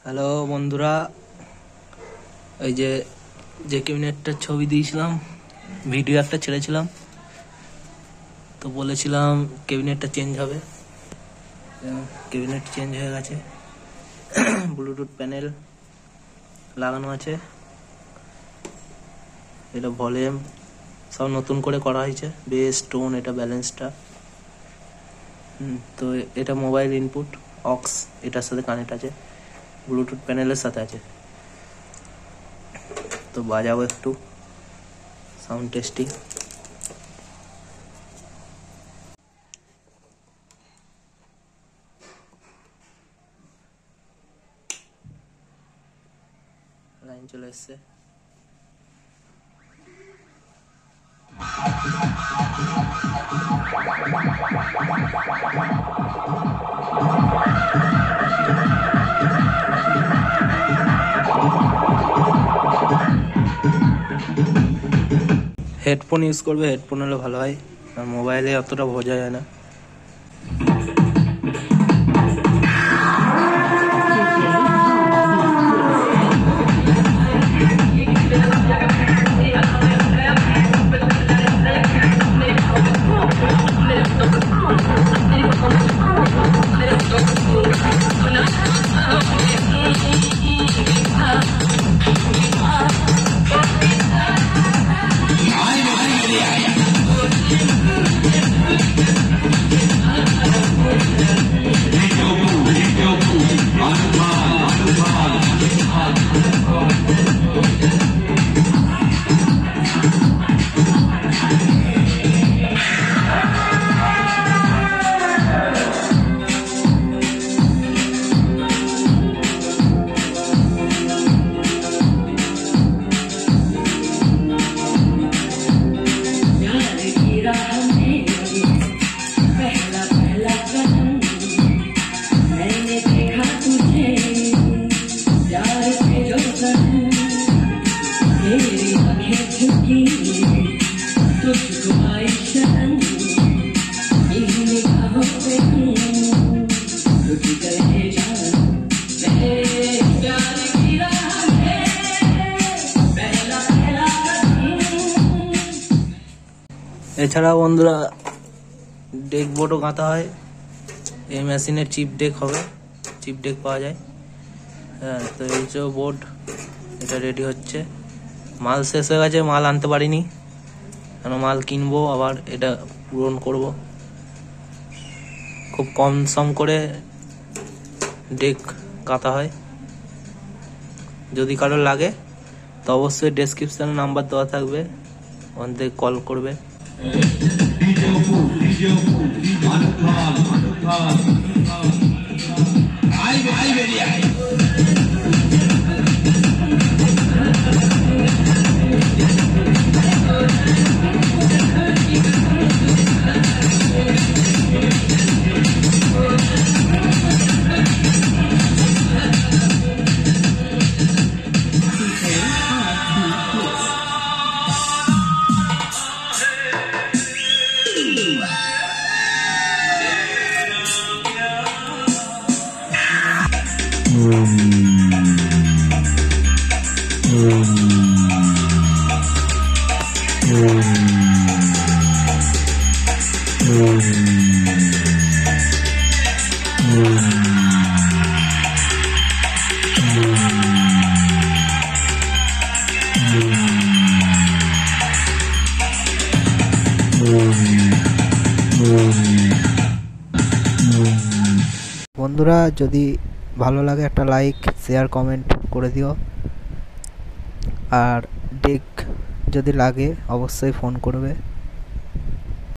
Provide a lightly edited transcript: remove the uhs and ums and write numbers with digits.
Hello বন্ধুরা, ওই যে ক্যাবিনেটটার ছবি দিয়েছিলাম, ভিডিও একটা ছেড়েছিলাম, তো বলেছিলাম ক্যাবিনেটটা চেঞ্জ হবে। ক্যাবিনেট চেঞ্জ হয়ে গেছে, ব্লুটুথ প্যানেল লাগানো আছে, এটা ভলিউম সব নতুন করে করা হয়েছে, বেস টোন, এটা ব্যালেন্সটা। তো এটা মোবাইল ইনপুট অক্স এটার সাথে কানেক্ট আছে, ব্লুটুথ প্যানেলের সাথে আছে। তো বাজাবো একটু, সাউন্ড টেস্টিং। লাইন চলে এসছে। হেডফোন ইউজ করবে, হেডফোন হলে ভালো হয়, আর মোবাইলে অতটা বোঝা যায় না। এছাড়া বন্ধুরা ডেক বোর্ডও গাঁথা হয়, এই মেশিনের চিপ ডেক হবে, চিপ ডেক পাওয়া যায়। হ্যাঁ, তো এই যে বোর্ড, এটা রেডি হচ্ছে। মাল শেষ হয়ে গেছে, মাল আনতে পারিনি, কেন মাল কিনবো, আবার এটা পূরণ করব। খুব কম সম করে ডেক গাঁথা হয়। যদি কারোর লাগে তো অবশ্যই ডেসক্রিপশনে নাম্বার দেওয়া থাকবে, ওখান থেকে কল করবে। বন্ধুরা, যদি ভালো লাগে একটা লাইক, শেয়ার, কমেন্ট করে দিও। আর ডেক যদি লাগে অবশ্যই ফোন করবে।